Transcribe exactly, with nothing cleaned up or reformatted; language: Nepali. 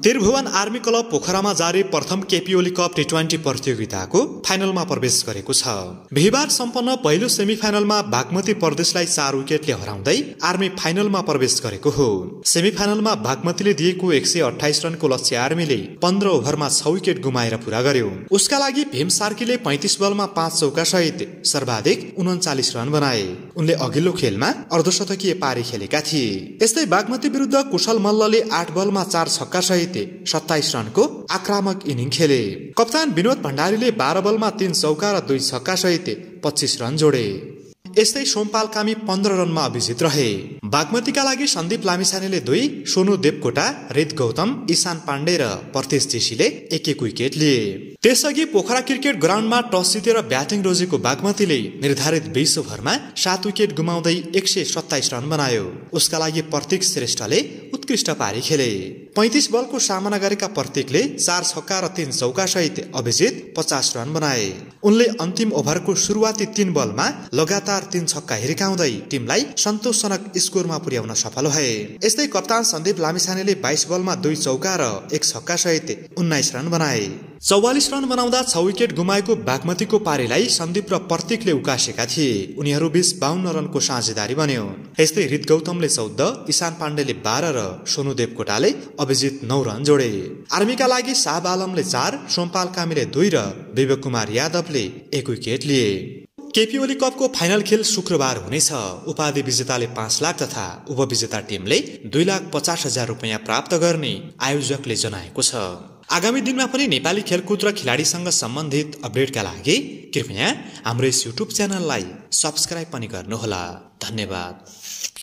त्रिभुवन आर्मी क्लब पोखरामा जारी प्रथम KP Oli cup T twenty प्रतियोगिताको फाइनलमा प्रवेश गरेको छ। बिहिबार सम्पन्न पहिलो सेमिफाइनलमा बागमती प्रदेशलाई चार विकेटले हराउँदै आर्मी फाइनलमा प्रवेश गरेको हो। सेमिफाइनलमा बागमतीले दिएको एक सय अठाइस रनको लक्ष्य आर्मीले पन्ध्र ओभरमा छ विकेट गुमाएर पूरा गर्यो। उसका लागि भीम सार्कीले पैंतिस बलमा पाँच चौका सहित सर्वाधिक उन्चालिस रन बनाए। उनले अघिल्लो खेलमा अर्धशतकीय पारी खेलेका थिए। यस्तै बागमती विरुद्ध कुशल मल्लले आठ बलमा चार छक्का सहित सत्ताइस रनको आक्रामक इनिङ खेले। कप्तान विनोद भण्डारीले बाह्र बलमा तीन चौका र दुई छक्का सहित पच्चीस रन जोडे। यस्तै सोमपाल कामी पन्ध्र रनमा अभिजित रहे। बागमतीका लागि सन्दीप लामिछानेले दुई, सोनु देवकोटा, रित गौतम, ईशान पाण्डे र प्रतेश जेसीले एक एक विकेट लिए। त्यसअघि पोखरा क्रिकेट ग्राउन्डमा टस जितेर ब्याटिङ रोजेको बागमतीले निर्धारित बीस ओभरमा सात विकेट गुमाउँदै एक सय सत्ताइस रन बनायो। उसका लागि प्रतीक श्रेष्ठले उत्कृष्ट पारी खेले। पैंतिस बलको सामना गरेका प्रतीकले चार छक्का र तीन चौका सहित अभिजित पचास रन बनाए। उनले अन्तिम ओभरको सुरुवाती तीन बलमा लगातार तीन छक्का हिर्काउँदै टिमलाई सन्तोषजनक स्कोरमा पुर्याउन सफल भए। यस्तै कप्तान सन्दीप लामिछानेले बाइस बलमा दुई चौका र एक छक्का सहित उन्नाइस रन बनाए। चौवालिस रन बनाउँदा छ विकेट गुमाएको बागमतीको पारीलाई सन्दीप र प्रतीकले उकासेका थिए। उनीहरू बीच बाहन्न रनको साझेदारी बन्यो। यस्तै रित गौतमले चौध, ईशान पाण्डेले बाह्र र सोनु देवकोटाले अभिजित नौ रन जोडे। आर्मीका लागि शाहब आलमले चार, सोमपाल कामीले दुई र विवेक कुमार यादवले एक विकेट लिए। केपी ओली कपको फाइनल खेल शुक्रबार हुनेछ। उपाधि विजेताले पाँच लाख तथा उपविजेता टिमले दुई लाख पचास हजार रुपियाँ प्राप्त गर्ने आयोजकले जनाएको छ। आगामी दिनमा पनि नेपाली खेलकुद र खेलाडीसँग सम्बन्धित अपडेटका लागि कृपया हाम्रो यस युट्युब च्यानललाई सब्स्क्राइब पनि गर्नुहोला। धन्यवाद।